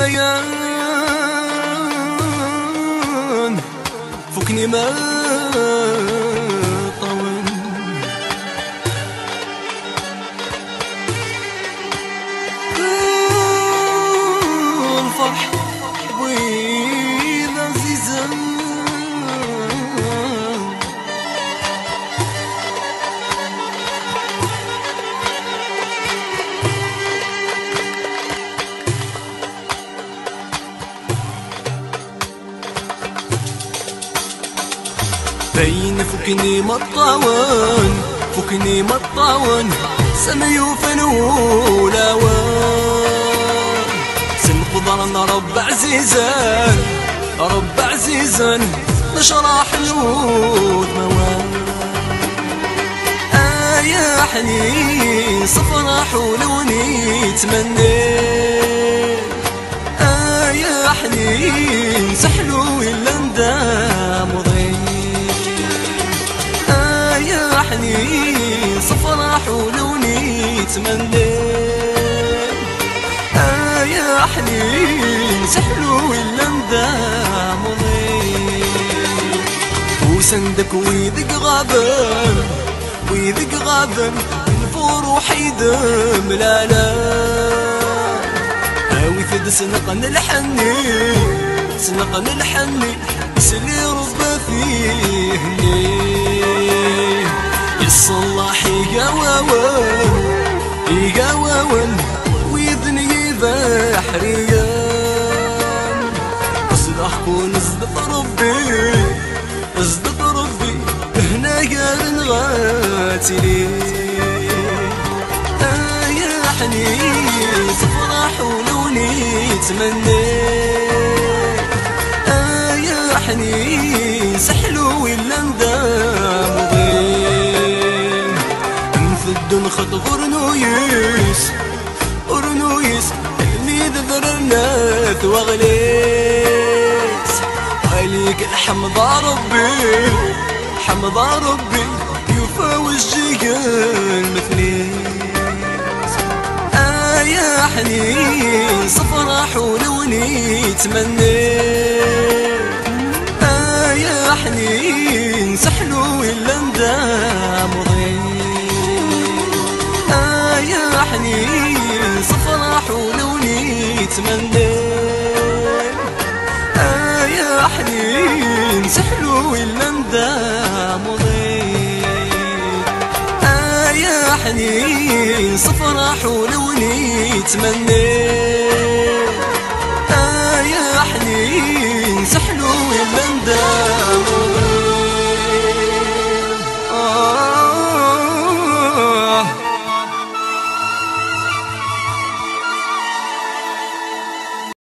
البيان فكني ما طول الفرح وين عزيزة بين فكني مطاون فكني مطاون سمي فنولاوان سنقدرنا رب عزيزان رب عزيزان نشرح الود موان يا حنين صفرح ولوني تمني يا حنين سحلو إلا ندام وضيع يا حنين صفرح ولوني تمني يا حنين سحلو إلا ندام وضيع وسندك ويدق غابن ويدق غابن الفروح يدم لالا ويثد سنقن الحني سنقن الحني يسلي ربا فيه ليه يصلح يقاوون ويذني بحريان اصلح كون ازدق ربي هنا قال نغاتلي يا حنين صفرح ولوني تمني يا حنين سحلو إلا ندام وضيم نفد نخط غرنويس اللي ذبر الناث وغليس عليك الحمد ربي يفاوز جيجان مثلي يا حنين صفرح ولوني تمني يا حنين سحلو إلا ندام وضيع يا حنين صفرح ولوني تمني يا حنين سحلو إلا ندام وضيع يا حنين صفرح ولوني تمني